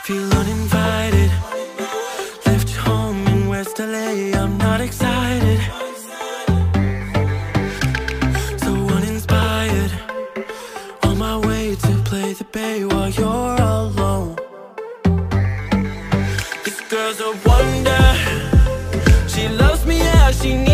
Feel uninvited. Left home in West LA, I'm not excited. So uninspired. On my way to play the bay while you're alone. This girl's a wonder. She loves me, yeah, she needs